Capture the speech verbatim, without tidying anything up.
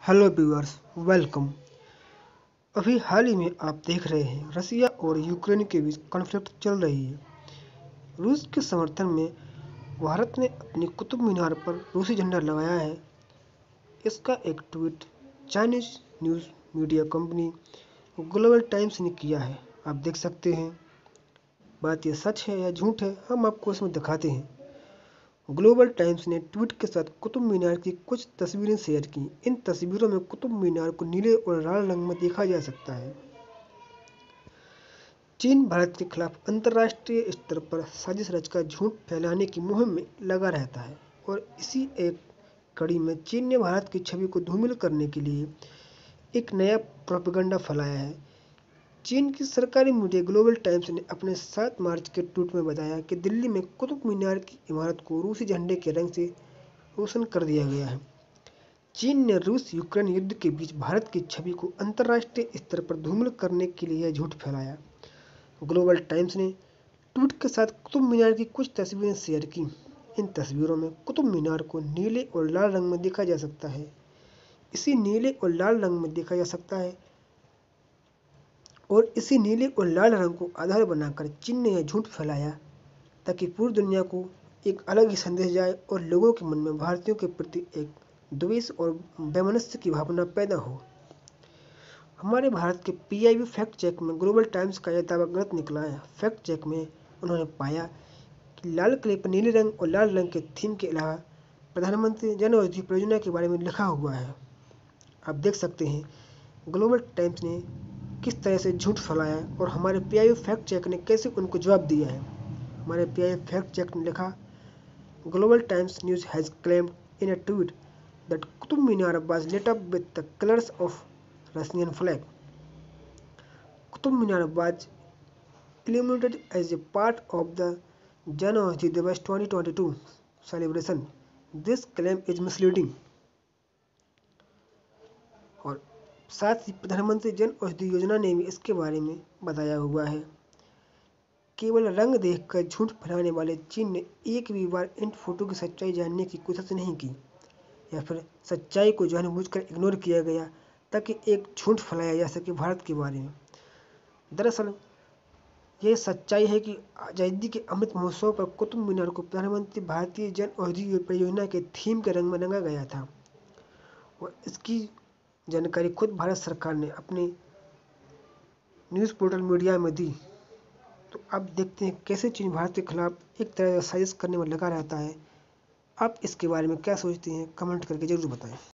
Hello viewers, welcome. अभी हाल ही में आप देख रहे हैं रसिया और यूक्रेन के बीच कॉन्फ्लिक्ट चल रही है। रूस के समर्थन में भारत ने अपनी कुतुब मीनार पर रूसी झंडा लगाया है। इसका एक tweet Chinese news media company Global Times ने किया है। आप देख सकते हैं। बात यह सच है या झूठ है, हम आपको इसमें दिखाते हैं। ग्लोबल टाइम्स ने ट्वीट के साथ कुतुब मीनार की कुछ तस्वीरें शेयर की। इन तस्वीरों में कुतुब मीनार को नीले और लाल रंग में देखा जा सकता है। चीन भारत के खिलाफ अंतर्राष्ट्रीय स्तर पर साजिश रचकर झूठ फैलाने की मुहिम में लगा रहता है और इसी एक कड़ी में चीन ने भारत की छवि को धूमिल करने के लिए एक नया प्रोपेगेंडा फैलाया है। चीन की सरकारी मीडिया ग्लोबल टाइम्स ने अपने सात मार्च के ट्वीट में बताया कि दिल्ली में कुतुब मीनार की इमारत को रूसी झंडे के रंग से रोशन कर दिया गया है। चीन ने रूस यूक्रेन युद्ध के बीच भारत की छवि को अंतर्राष्ट्रीय स्तर पर धूमिल करने के लिए यह झूठ फैलाया। ग्लोबल टाइम्स ने ट्वीट के साथ कुतुब मीनार की कुछ तस्वीरें शेयर की। इन तस्वीरों में कुतुब मीनार को नीले और लाल रंग में देखा जा सकता है। इसी नीले और लाल रंग में देखा जा सकता है और इसी नीले और लाल रंग को आधार बनाकर चीन ने यह झूठ फैलाया ताकि पूरी दुनिया को एक अलग ही संदेश जाए और लोगों के मन में भारतीयों के प्रति एक द्वेष और वैमनस्य की भावना पैदा हो। हमारे भारत के P I B fact check में ग्लोबल टाइम्स का यह दावा गलत निकला है। फैक्ट चेक में उन्होंने पाया कि लाल किले पर नीले रंग और लाल रंग के थीम के अलावा प्रधानमंत्री जन औषधि परियोजना के बारे में लिखा हुआ है। आप देख सकते हैं ग्लोबल टाइम्स ने किस तरह से झूठ फैलाया और हमारे P I B fact check ने कैसे उनको जवाब दिया है। हमारे P I B fact check ने लिखा, Global Times news has claimed in a tweet that Qutub Minar was lit up with the colors of Russian flag. Qutub Minar was illuminated as a part of the Jan Aushadhi Divas twenty twenty-two celebration. This claim is misleading. और साथ ही प्रधानमंत्री जन औषधि योजना ने भी इसके बारे में बताया हुआ है। केवल रंग देखकर झूठ फैलाने वाले चीन ने एक भी बार इन फोटो की सच्चाई जानने की कोशिश नहीं की या फिर सच्चाई को जानबूझकर इग्नोर किया गया ताकि एक झूठ फैलाया जा सके भारत के बारे में। दरअसल यह सच्चाई है कि आज़ादी के अमृत महोत्सव पर कुतुब मीनार को प्रधानमंत्री भारतीय जन औषधि परियोजना के थीम के रंग में रंगा गया था और इसकी जानकारी खुद भारत सरकार ने अपने न्यूज़ पोर्टल मीडिया में दी। तो आप देखते हैं कैसे चीन भारत के खिलाफ एक तरह से साजिश करने में लगा रहता है। आप इसके बारे में क्या सोचते हैं, कमेंट करके जरूर बताएं।